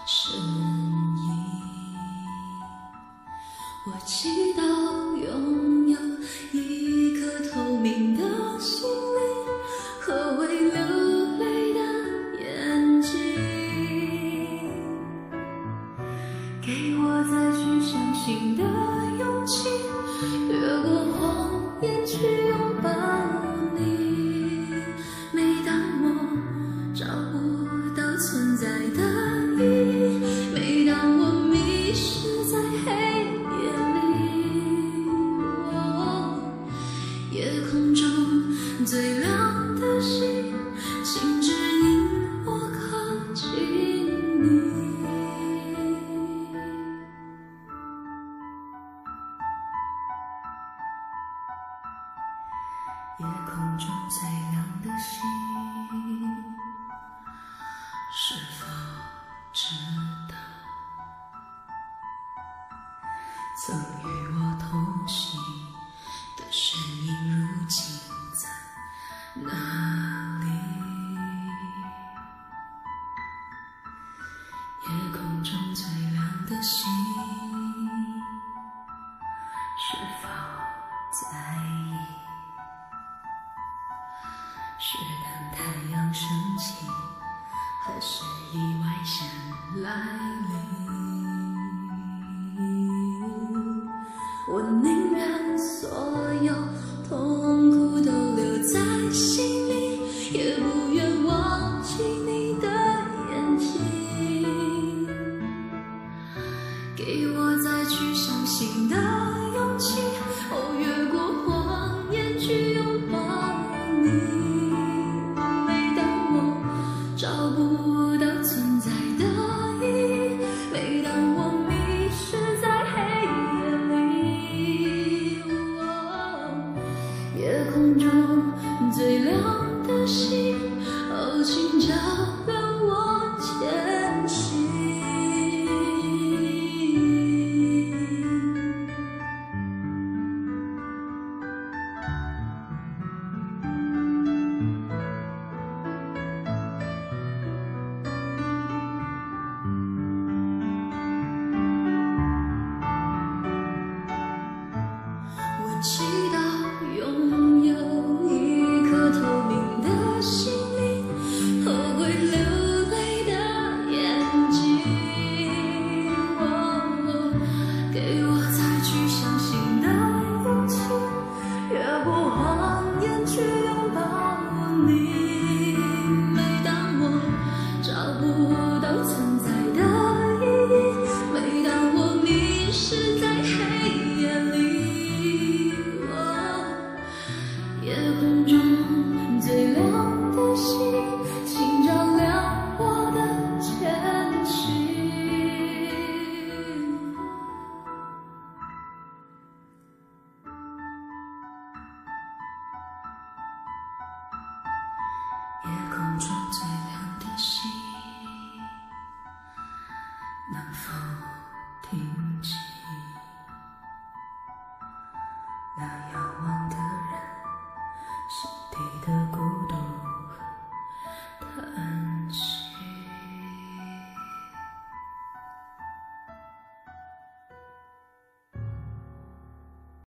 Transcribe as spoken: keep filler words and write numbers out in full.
身影。我祈祷拥有一颗透明的心灵和会流泪的眼睛，给我再去相信的勇气，越过谎言去拥抱你。每当我找不到存在的意义，每当我迷失在黑夜里，哦，夜空中最亮的星，请指引我靠近你。夜空中最亮的星，是否知道曾与我同行的身影如今在哪里？夜空中最亮的星，是否在意？是等太阳升起，还是意外先来临？我宁愿所有痛苦都留在心里，也不愿忘记你的眼睛，给我再去相信的勇气，哦，越过谎言去拥抱你。找不到存在的意义，每当我迷失在黑夜里，哦，夜空中最亮的星，哦，请照亮我前行。祈祷拥有一颗透明的心灵和会流泪的眼睛，哦，给我再去相信的勇气，越过谎言去拥抱你。每当我找不到存在的意义，每当我迷失在黑夜里，夜空中最亮的星，请照亮我的前行。夜空